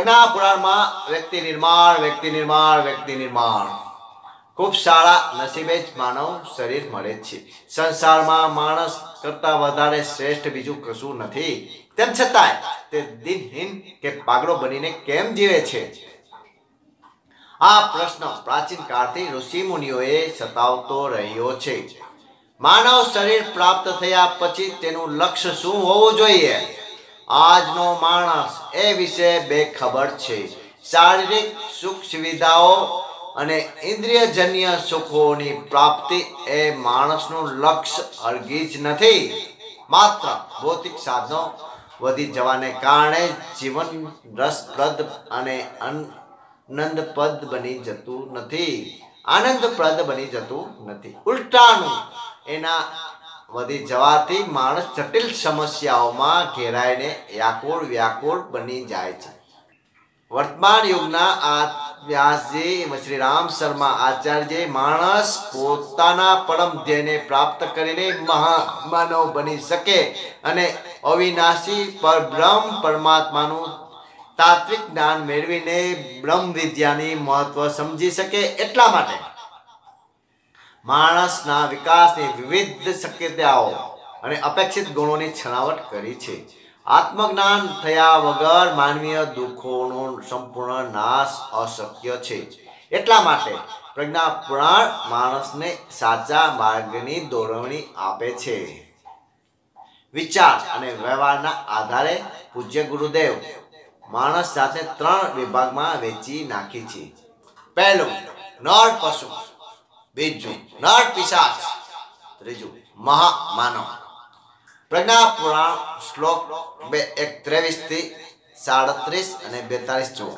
પ્રજ્ઞા પુરાણમાં વ્યક્તિ નિર્માણ ખૂબ સારા નસીબે જ માનવ શરીર મળે છે। સંસારમાં માણસ કરતા વધારે શ્રેષ્ઠ બીજું કશું નથી, તેમ છતાંય તે દિનહીન કે પાગલો બનીને કેમ જીવે છે? આ પ્રશ્ન પ્રાચીન કાળથી ઋષિ મુનિઓએ સતાવતો રહ્યો છે। માનવ શરીર પ્રાપ્ત થયા પછી તેનું લક્ષ્ય શું હોવું જોઈએ? આજનો માણસ એ વિશે બેખબર છે। શારીરિક સુખ સુવિધાઓ અને ઇન્દ્રિયજન્ય સુખોની પ્રાપ્તિ એ માણસનું લક્ષ્ય હરગીજ નથી। માત્ર ભૌતિક સાધનો વધી જવાને કારણે જીવન રસપ્રદ અને આનંદપ્રદ બની જતું નથી। ઉલટાનું એના વધી જવાથી માણસ જટિલ સમસ્યાઓમાં ઘેરાઈને વ્યાકુળ બની જાય છે। વર્તમાન યુગના વ્યાસજી શ્રી રામ શર્મા આચાર્યએ માણસ પોતાના પરમ ધ્યેયને પ્રાપ્ત કરીને મહામાનવ બની શકે અને અવિનાશી પરબ્રહ્મ પરમાત્માનું તાત્વિક જ્ઞાન મેળવીને બ્રહ્મ વિદ્યાની મહત્વ સમજી શકે એટલા માટે માણસના વિકાસની વિવિધ શક્યતાઓ અને અપેક્ષિત ગુણોની છણાવટ કરી છે। આત્મજ્ઞાન થયા વગર માનવીય દુઃખોનો સંપૂર્ણ નાશ અશક્ય છે। એટલા માટે પ્રજ્ઞા પુરાણ માણસને સાચા માર્ગની દોરવણી આપે છે। વિચાર અને વ્યવહારના આધારે પૂજ્ય ગુરુદેવ માણસ સાથે 3 વિભાગમાં વેચી નાખી છે। પહેલું નર પશુ, બીજું નર પિશાચ, ત્રીજું મહામાનવ। પ્રજ્ઞા પુરાણ શ્લોક 23 37 અને 42 જુઓ।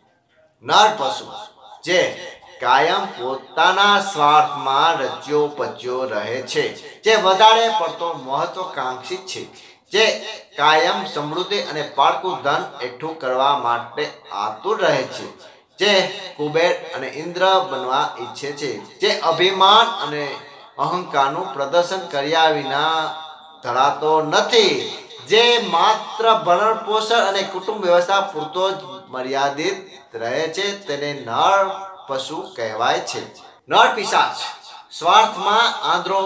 નર પશુ જે કાયમ પોતાના સ્વાર્થમાં રચ્યો પચ્યો રહે છે, જે વધારે પડતો મહત્વાકાંક્ષી છે, જે કાયમ સમૃદ્ધિ અને પાળકું ધન એકઠું કરવા માટે આતુર રહે છે, જે કુબેર અને ઇન્દ્ર બનવા ઈચ્છે છે, જે અભિમાન અને અહંકારનું પ્રદર્શન કર્યા વિના ધરાતો નથી, જે માત્ર ભરણ પોષણ અને કુટુંબ વ્યવસ્થા પૂરતો જ મર્યાદિત રહે છે, તેને નર પશુ કહેવાય છે। નર પિશાચ સ્વાર્થમાં આંધળો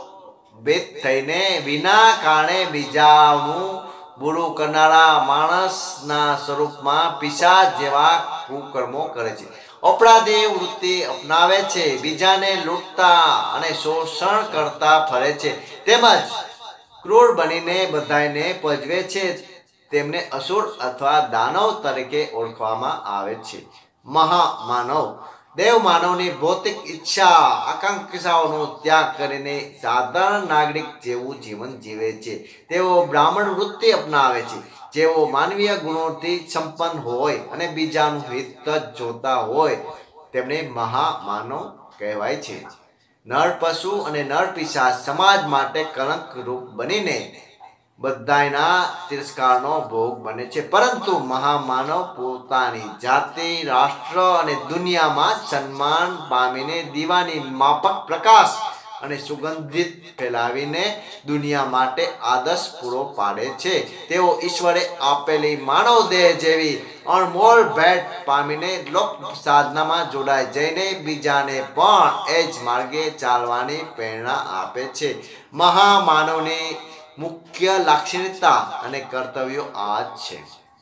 ભેદ થઈને વિના કારણે બીજાનું બુરું કરનારા માણસના સ્વરૂપમાં પિશાચ જેવા કુકર્મો કરે છે, અપરાધી વૃત્તિ અપનાવે છે, બીજાને લૂંટતા અને શોષણ કરતા ફરે છે, તેમજ ક્રૂર બનીને બધાને પજવે છે। તેમને અસુર અથવા દાનવ તરીકે ઓળખવામાં આવે છે। મહામાનવ દેવ માનવની ભૌતિક ઈચ્છા આકાંક્ષાઓનો ત્યાગ કરીને સાધારણ નાગરિક જેવું જીવન જીવે છે। તેઓ બ્રાહ્મણ વૃત્તિ અપનાવે છે, જેઓ માનવીય ગુણોથી સંપન્ન હોય અને બીજાનું હિત જ જોતા હોય તેમને મહામાનવ કહેવાય છે। નર પશુ અને નર પિશાચ સમાજ માટે કલંક રૂપ બનીને બધાયના તિરસ્કારનો ભોગ બને છે, પરંતુ મહામાનવ પોતાની જાતિ, રાષ્ટ્ર અને દુનિયામાં સન્માન પામીને દીવાની માફક પ્રકાશ અને સુગંધિત ફેલાવીને દુનિયા માટે આદર્શ પૂરો પાડે છે। તેઓ ઈશ્વરે આપેલી માનવ દેહ જેવી અણમોલ ભેટ પામીને લોક સાધનામાં જોડાઈ જઈને બીજાને પણ એ જ માર્ગે ચાલવાની પ્રેરણા આપે છે। મહામાનવની મુખ્ય લાક્ષણિકતા અને કર્તવ્યો આ જ છે।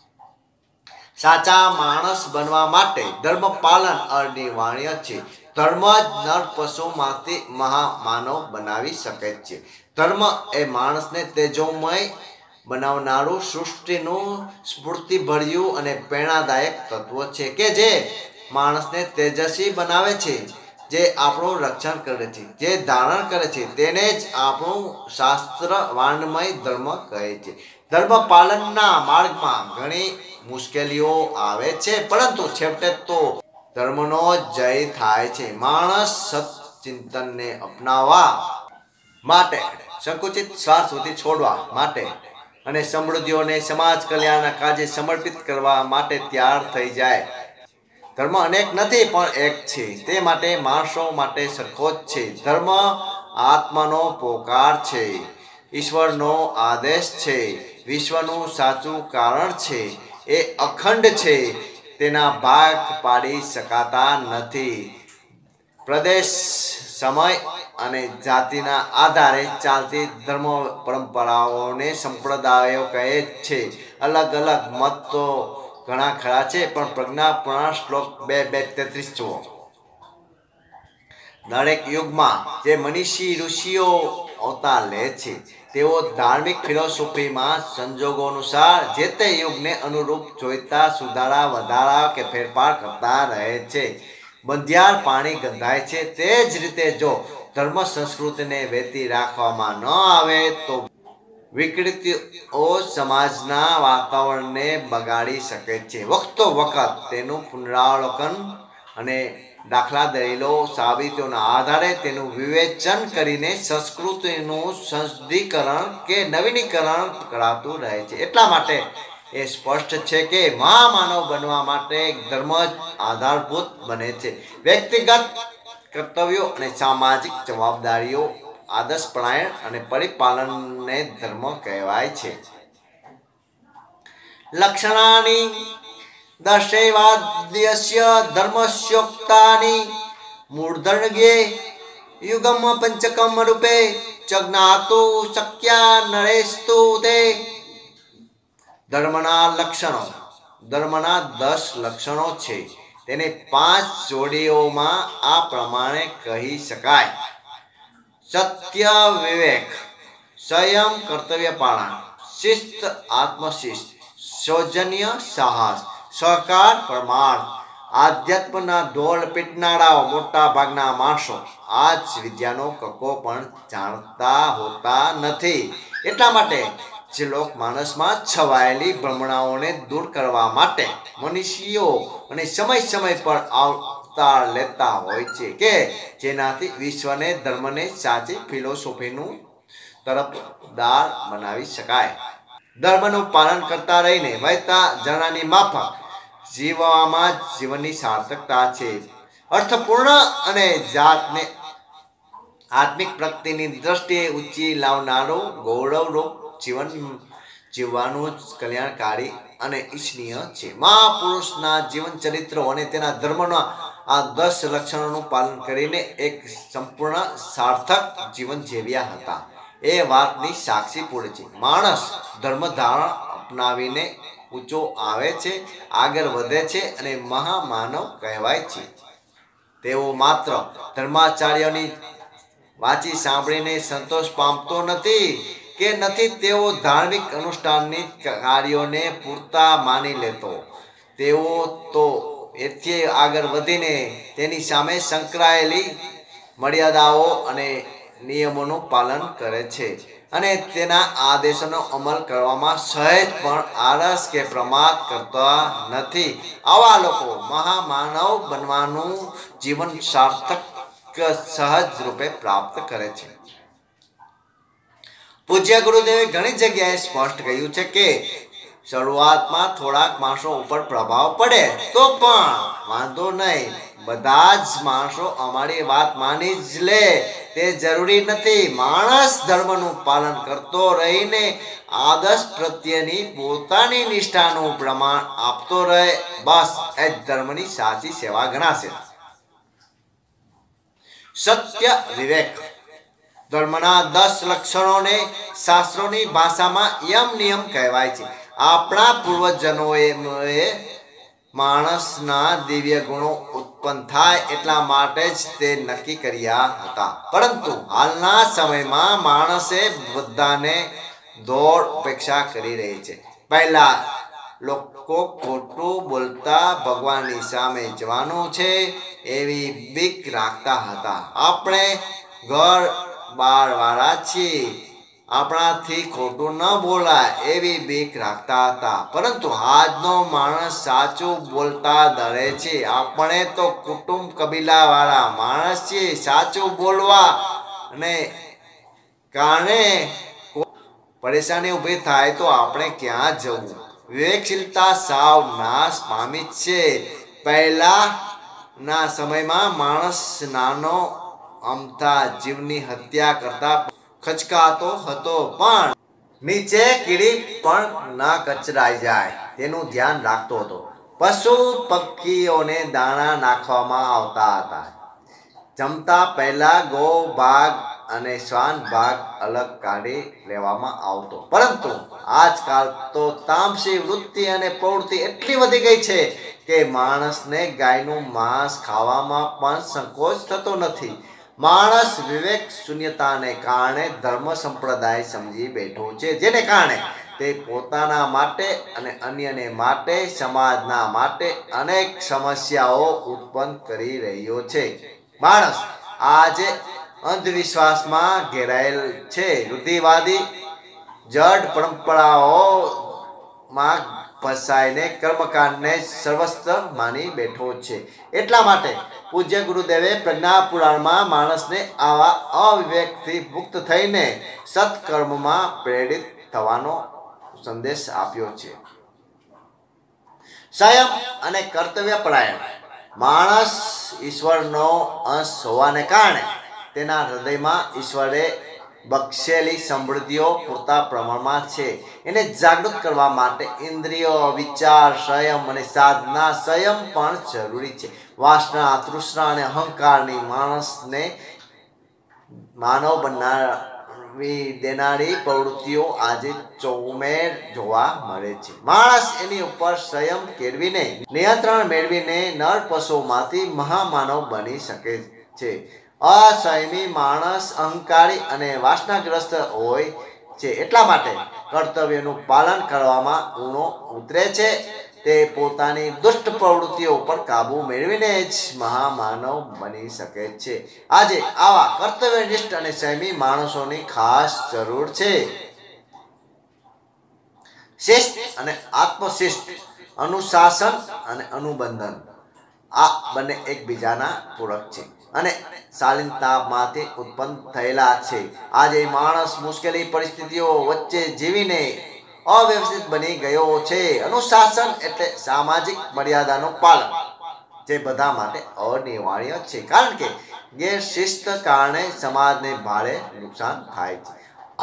સાચા માણસ બનવા માટે ધર્મ પાલન અનિવાર્ય છે। ધર્મ જ નર પશુમાંથી મહામાનવ બનાવી શકે છે। ધર્મ એ માણસને તેજોમય બનાવનારું સૃષ્ટિનું સ્ફૂર્તિભર્યું અને પ્રેરણાદાયક તત્વ છે કે જે માણસને તેજસ્વી બનાવે છે, જે આપણું રક્ષણ કરે છે, જે ધારણ કરે છે, તેને જ આપણું શાસ્ત્ર વાણમય ધર્મ કહે છે। ધર્મ પાલનના માર્ગમાં ઘણી મુશ્કેલીઓ આવે છે, પરંતુ છેવટે તો ધર્મનો જય થાય છે। માણસ સત્ચિંતનને અપનાવવા માટે, સંકુચિત સ્વાર્થવૃત્તિ છોડવા માટે અને સમૃદ્ધિઓને સમાજ કલ્યાણના કાર્ય સમર્પિત કરવા માટે તૈયાર થઈ જાય। ધર્મ અનેક નથી પણ એક છે, તે માટે માણસો માટે સરખો જ છે। ધર્મ આત્માનો પોકાર છે, ઈશ્વરનો આદેશ છે, વિશ્વનું સાચું કારણ છે, એ અખંડ છે, તેના ભાગ પાડી શકાતા નથી. પ્રદેશ, સમય અને જાતિના આધારે ચાલતી ધર્મ પરંપરાઓને સંપ્રદાયો કહે છે. અલગ અલગ મત તો ઘણા ખરા છે, પણ પ્રજ્ઞાપુરાણ શ્લોક 2:33 જુઓ. દરેક યુગમાં જે મનીષી ઋષિઓ અવતાર લે છે, તેઓ ધાર્મિક ફિલોસોફીમાં સંજોગો અનુસાર જે તે યુગને અનુરૂપ જોઈતા સુધારા, વધારા કે ફેરફાર કરતા રહે છે. બંધિયાર પાણી ગંધાય છે, તે જ રીતે જો ધર્મ સંસ્કૃતિને વેતી રાખવામાં ન આવે તો વિકૃતિઓ સમાજના વાતાવરણને બગાડી શકે છે. વખતો વખત તેનું પુનરાવલોકન અને દાખલા, દલીલો, સાબિતીઓના આધારે તેનું વિવેચન કરીને સંસ્કૃતિનું સંશોધીકરણ કે નવીનીકરણ કરાતું રહે છે. એટલા માટે એ સ્પષ્ટ છે કે મહામાનવ બનવા માટે ધર્મ જ આધારભૂત બને છે. વ્યક્તિગત કર્તવ્યો અને સામાજિક જવાબદારીઓ, આદર્શપરાયણ અને પરિપાલનને ધર્મ કહેવાય છે. લક્ષણાની દર્શૈવાદ્યસ્ય ધર્મસ્યોક્તાની મૂર્ધન્યે યુગમ પંચકમ રૂપે ચ જ્ઞાતુ શક્યા નરેસ્તુ તે. ધર્મના લક્ષણો. ધર્મના 10 લક્ષણો છે. તેને 5 જોડીઓમાં આ પ્રમાણે કહી શકાય. સત્ય વિવેક, સંયમ કર્તવ્ય પાલન, શિસ્ત આત્મશિસ્ત, સૌજન્ય સાહસ, સહકાર પરમાર્થ. આધ્યાત્મના ઢોલ પીટનારાઓ મોટા ભાગના માણસો આ જ વિદ્યાનો કક્કો પણ જાણતા હોતા નથી. એટલા માટે જે લોક માનસમાં છવાયેલી ભ્રમણાઓને દૂર કરવા માટે મનુષ્યો અને સમય સમય પર અવતાર લેતા હોય છે કે જેનાથી વિશ્વને, ધર્મને સાચી ફિલોસોફીનું તરફદાર બનાવી શકાય. ધર્મનું પાલન કરતા રહીને વહેતા ઝરણાની માફક જીવવામાં જીવનની સાર્થકતા છે. અર્થપૂર્ણ અને જાતને આત્મિક પ્રગતિની દ્રષ્ટિએ ઊંચી લાવનારું ગૌરવરૂપ જીવન જીવવાનું જ કલ્યાણકારી અને ઈચ્છનીય છે. મહાપુરુષના જીવન ચરિત્રો અને તેના ધર્મના આ 10 લક્ષણોનું પાલન કરીને એક સંપૂર્ણ સાર્થક જીવન જીવ્યા હતા એ વાતની સાક્ષી પૂરે છે. માણસ ધર્મધારણ અપનાવીને ઊંચો આવે છે, આગળ વધે છે અને મહામાનવ કહેવાય છે. તેઓ માત્ર ધર્માચાર્યોની વાંચી સાંભળીને સંતોષ પામતો નથી કે નથી તેઓ ધાર્મિક અનુષ્ઠાનની કાર્યોને પૂરતા માની લેતો. તેઓ તો એથી આગળ વધીને તેની સામે સંકળાયેલી મર્યાદાઓ અને નિયમોનું પાલન કરે છે અને તેના આદેશોનો અમલ કરવામાં સહેજ પણ આળસ કે પ્રમાદ કરતા નથી. આવા લોકો મહામાનવ બનવાનું જીવન સાર્થક સહજ રૂપે પ્રાપ્ત કરે છે. પૂજ્ય ગુરુદેવે ઘણી જગ્યાએ સ્પષ્ટ કહ્યું છે કે શરૂઆતમાં થોડાક માણસો ઉપર પ્રભાવ પડે તો પણ વાંધો નહીં, બધા જ માણસો અમારી વાત માની જ લે તે જરૂરી નથી. માણસ ધર્મનું પાલન કરતો રહીને આદર્શ પ્રત્યેની પોતાની નિષ્ઠાનું પ્રમાણ આપતો રહે, બસ એ જ ધર્મની સાચી સેવા ગણાશે. સત્ય વિવેક. ધર્મના 10 લક્ષણોને શાસ્ત્રોની ભાષામાં યમ નિયમ કહેવાય છે. આપણા પૂર્વજનોએ માણસના દિવ્ય ગુણો ઉત્પન્ન થાય એટલા માટે જ તે નક્કી કર્યા હતા. પરંતુ હાલના સમયમાં માણસે બધાને દોડ ઉપેક્ષા કરી રહી છે. પહેલા લોકો ખોટું બોલતા ભગવાનની સામે જવાનું છે એવી બીક રાખતા હતા. આપણે ઘર બાર વાળા છીએ, આપણાથી ખોટું ન બોલાય એવી બીક રાખતા હતા. પરંતુ આજનો માણસ સાચું બોલતા ડરે છે. આપણે તો કુટુંબ કબીલા વાળા માણસ છીએ. સાચું બોલવા અને કારણે પરેશાની ઊભી થાય તો આપણે ક્યાં જવું? વિવેકશીલતા સાવ નાશ પામી છે. પહેલાના સમયમાં માણસ નાનો અમથા જીવની હત્યા કરતા ખચકાતો હતો, પણ નીચે કીડી પણ ના કચરાઈ જાય. તેનું ધ્યાન રાખતો હતો. પશુ પક્ષીઓને દાણા નાખવામાં આવતા હતા. જમતા પહેલા ગો ભાગ અને શ્વાન ભાગ અલગ કાઢી લેવામાં આવતો. પરંતુ આજકાલ તો તામસી વૃત્તિ અને પ્રવૃત્તિ એટલી વધી ગઈ છે કે માણસને ગાયનું માંસ ખાવામાં પણ સંકોચ થતો નથી. માણસ વિવેક શૂન્યતાને કારણે ધર્મ સંપ્રદાય સમજી બેઠો છે, જેને કારણે તે પોતાના માટે અને અન્યને માટે, સમાજના માટે અનેક સમસ્યાઓ ઉત્પન્ન કરી રહ્યો છે. માણસ આજે અંધવિશ્વાસમાં ઘેરાયેલ છે. રૂઢિવાદી જડ પરંપરાઓમાં ફસાઈને કર્મકાંડને સર્વસ્વ માની બેઠો છે. એટલા માટે પૂજ્ય ગુરુદેવે પ્રજ્ઞા પુરાણમાં માણસને આવા અવિવેકથી મુક્ત થઈને સત્કર્મમાં પ્રેરિત થવાનો સંદેશ આપ્યો છે. સંયમ અને કર્તવ્યપરાયણ. માણસ ઈશ્વરનો અંશ હોવાને કારણે તેના હૃદયમાં ઈશ્વરે બક્ષેલી સમૃદ્ધિઓ પૂરતા પ્રમાણમાં છે. એને જાગૃત કરવા માટે ઇન્દ્રિયો, વિચાર, સંયમ અને સાધના. સંયમ પણ જરૂરી છે. વાસના, તૃષ્ણા અને અહંકારની માણસને માનવ બનાવી દેનારી પ્રવૃત્તિઓ આજે ચોમેર જોવા મળે છે. માણસ એની ઉપર સંયમ કેળવીને નિયંત્રણ મેળવીને નર પશુઓમાંથી મહામાનવ બની શકે છે. અસંયમી માણસ અહંકારી અને વાસનાગ્રસ્ત હોય છે. એટલા માટે કર્તવ્યનું પાલન કરવામાં ઊણો ઉતરે છે. તે પોતાની દુષ્ટ પ્રવૃત્તિઓ પર કાબુ મેળવીને જ મહામાનવ બની શકે છે. આજે આવા કર્તવ્યનિષ્ઠ અને સંયમી માણસોની ખાસ જરૂર છે. શિસ્ત અને આત્મશિસ્ત. અનુશાસન અને અનુબંધન આ બંને એકબીજાના પૂરક છે અને શાલીનતામાંથી ઉત્પન્ન થયેલા છે. આજે માણસ મુશ્કેલી પરિસ્થિતિઓ વચ્ચે જીવીને અવ્યવસ્થિત બની ગયો છે. અનુશાસન એટલે સામાજિક મર્યાદાનું પાલન, જે બધા માટે અનિવાર્ય છે, કારણ કે ગેરશિસ્ત કારણે સમાજને ભારે નુકસાન થાય છે.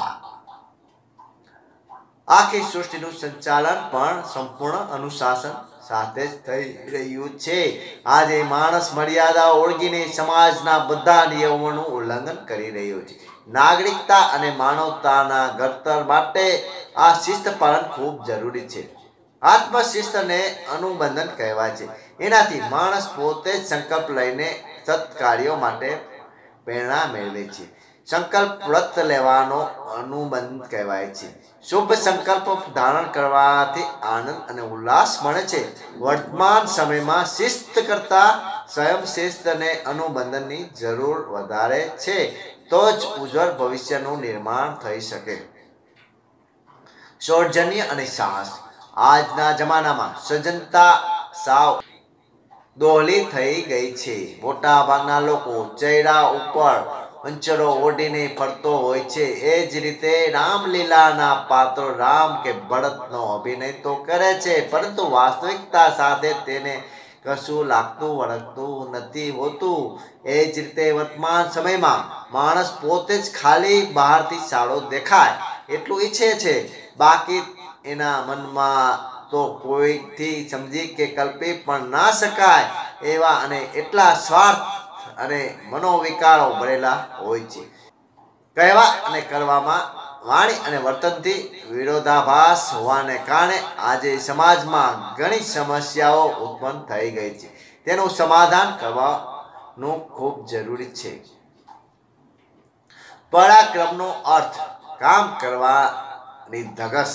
આખી સૃષ્ટિનું સંચાલન પણ સંપૂર્ણ અનુશાસન સાથે જ થઈ રહ્યું છે. આજે માણસ મર્યાદા ઓળંગીને સમાજના બધા નિયમોનું ઉલ્લંઘન કરી રહ્યો છે. નાગરિકતા અને માનવતાના ઘડતર માટે આ શિસ્ત પાલન ખૂબ જરૂરી છે. આત્મશિસ્તને અનુબંધન કહેવાય છે. એનાથી માણસ પોતે જ સંકલ્પ લઈને સત્કાર્યો માટે પ્રેરણા મેળવે છે. સંકલ્પ વ્રત લેવાનો અનુબંધ કહેવાય છે. શુભ સંકલ્પ ધારણ કરવાથી આનંદ અને ઉલ્લાસ મળે છે. વર્તમાન સમયમાં શિસ્ત કરતા સ્વયં શિસ્ત અને અનુબંધનની જરૂર વધારે છે. તો જ ઉજ્જવળ ભવિષ્યનું નિર્માણ થઈ શકે. સૌજન્ય અને સાહસ. આજના જમાનામાં સજ્જનતા સાવ દોહલી થઈ ગઈ છે. મોટા ભાગના લોકો ચહેરા ઉપર અંચરો ઓઢીને ફરતો હોય છે. એ જ રીતે રામલીલાના પાત્રો રામ કે ભરતનો અભિનય તો કરે છે, પરંતુ વાસ્તવિકતા સાથે તેને કશું લાગતું વળગતું નથી હોતું. એ જ રીતે વર્તમાન સમયમાં માણસ પોતે જ ખાલી બહારથી સારો દેખાય એટલું ઈચ્છે છે. બાકી એના મનમાં તો કોઈથી સમજી કે કલ્પી પણ ના શકાય એવા અને એટલા સ્વાર્થ અને મનોવિકારો ભરેલા હોય છે. કહેવા અને કરવામાં, વાણી અને વર્તનથી વિરોધાભાસ હોવાને કારણે આજે સમાજમાં ઘણી સમસ્યાઓ ઉત્પન્ન થઈ ગઈ છે. તેનું સમાધાન કરવાનું ખૂબ જરૂરી છે. પરાક્રમનો અર્થ કામ કરવાની ધગશ,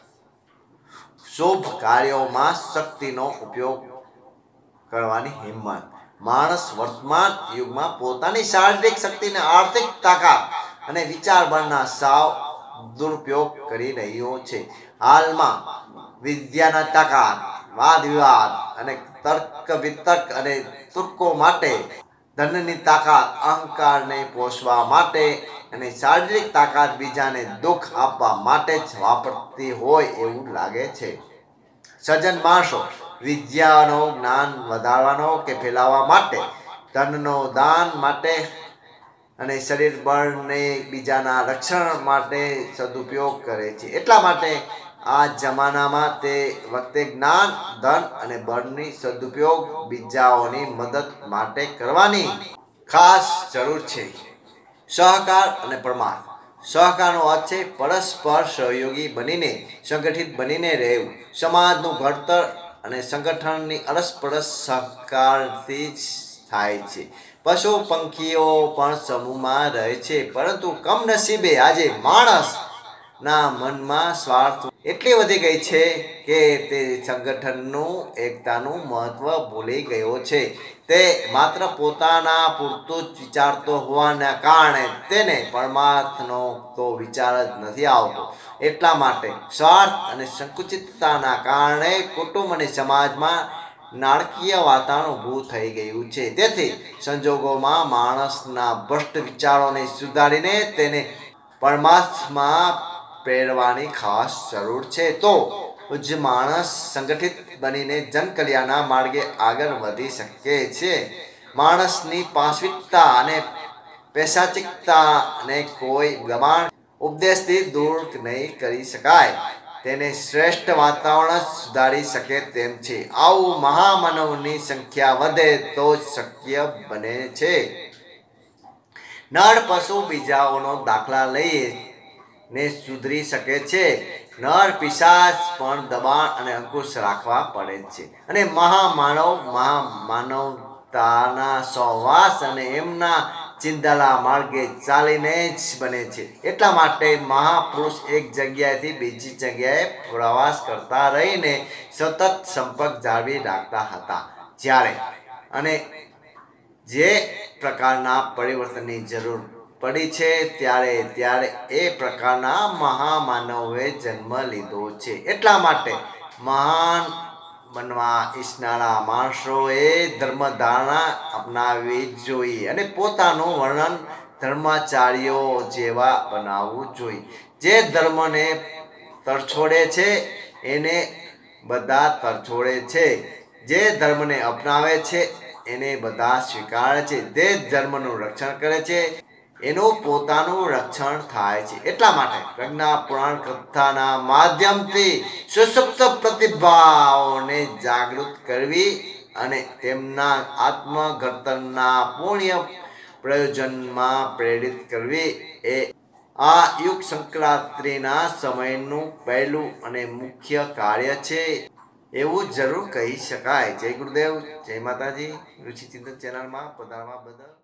શુભ કાર્યોમાં શક્તિનો ઉપયોગ કરવાની હિંમત. માણસ વર્તમાન યુગમાં પોતાની શારીરિક શક્તિને, આર્થિક તાકાત અને વિચાર બળના સાવ દુરુપયોગ કરી રહ્યો છે. હાલમાં વિદ્યાના તાકાત, વાદ વિવાદ અને તર્ક વિતર્ક અને તુર્કો માટે, ધનની તાકાત અહંકારને પોષવા માટે અને શારીરિક તાકાત બીજાને દુઃખ આપવા માટે જ વાપરતી હોય એવું લાગે છે. સજ્જન માણસો વિદ્યાનો જ્ઞાન વધારવાનો કે ફેલાવવા માટે, ધનનો દાન માટે અને શરીર બળને બીજાના રક્ષણ માટે સદુપયોગ કરે છે. એટલા માટે આ જમાનામાં તે વખતે જ્ઞાન, ધન અને બળની સદુપયોગ બીજાઓની મદદ માટે કરવાની ખાસ જરૂર છે. સહકાર અને પરમાર્થ. સહકારનો અર્થ છે પરસ્પર સહયોગી બનીને સંગઠિત બનીને રહેવું. સમાજનું ઘડતર અને સંગઠનની અરસપરસ સહકારથી જ થાય છે. પશુ પંખીઓ પણ સમૂહમાં રહે છે, પરંતુ કમનસીબે આજે માણસના મનમાં સ્વાર્થ એટલી વધી ગઈ છે કે તે સંગઠનનું એકતાનું મહત્વ ભૂલી ગયો છે. તે માત્ર પોતાના પૂરતું જ વિચારતો હોવાના કારણે તેને પરમાર્થનો તો વિચાર જ નથી આવતો. એટલા માટે સ્વાર્થ અને સંકુચિતતાના કારણે કુટુંબ અને સમાજમાં નાણાકીય વાતાવરણ ઊભું થઈ ગયું છે. તેથી સંજોગોમાં માણસના ભ્રષ્ટ વિચારોને સુધારીને તેને પરમાર્થમાં પ્રેરવાની ખાસ જરૂર છે. તો જ માણસ સંગઠિત બનીને જનકલ્યાણના માર્ગે આગળ વધી શકે છે. માણસની પાશવિકતા અને પૈશાચિકતાને કોઈ દબાણ ઉપદેશથી દૂર નહીં કરી શકાય. તેને શ્રેષ્ઠ વાતાવરણ જ સુધારી શકે તેમ છે. આવું મહામાનવની સંખ્યા વધે તો જ શક્ય બને છે. નર પશુ બીજાઓનો દાખલા લઈને સુધરી શકે છે. નર પિશાચ પણ દબાણ અને અંકુશ રાખવા પડે છે. અને મહામાનવતાના સહવાસ અને એમના ચિંધેલા માર્ગે ચાલીને જ બને છે. એટલા માટે મહાપુરુષ એક જગ્યાએથી બીજી જગ્યાએ પ્રવાસ કરતા રહીને સતત સંપર્ક જાળવી રાખતા હતા. જ્યારે અને જે પ્રકારના પરિવર્તનની જરૂર પડી છે ત્યારે એ પ્રકારના મહામાનવોએ જન્મ લીધો છે. એટલા માટે મહાન બનવા ઈચ્છનારા માણસોએ ધર્મધારણા અપનાવવી જોઈએ અને પોતાનું વર્ણન ધર્માચાર્યો જેવા બનાવવું જોઈએ. જે ધર્મને તરછોડે છે એને બધા તરછોડે છે. જે ધર્મને અપનાવે છે એને બધા સ્વીકારે છે. જે ધર્મનું રક્ષણ કરે છે એનું પોતાનું રક્ષણ થાય છે. એટલા માટે પ્રજ્ઞા પુરાણ કથાના માધ્યમથી સુષુપ્ત પ્રતિભાઓને જાગૃત કરવી અને તેમના આત્મઘડતરના પુણ્ય પ્રયોજનમાં પ્રેરિત કરવી એ આ યુગ સંક્રાંતિના સમયનું પહેલું અને મુખ્ય કાર્ય છે એવું જરૂર કહી શકાય. જય ગુરુદેવ, જય માતાજી. ઋષિચિંતન ચેનલમાં પધારવા બદલ